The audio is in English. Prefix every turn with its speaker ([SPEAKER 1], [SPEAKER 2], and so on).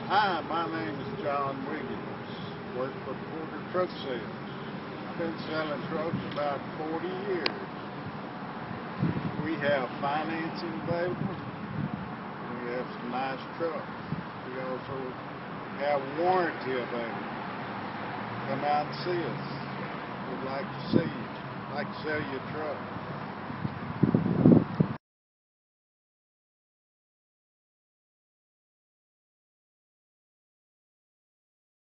[SPEAKER 1] Hi, my name is John Wiggins. Work for Porter Truck Sales. I've been selling trucks about 40 years. We have financing available. We have some nice trucks. We also have warranty available. Come out and see us. We'd like to see you. Like to sell you a truck.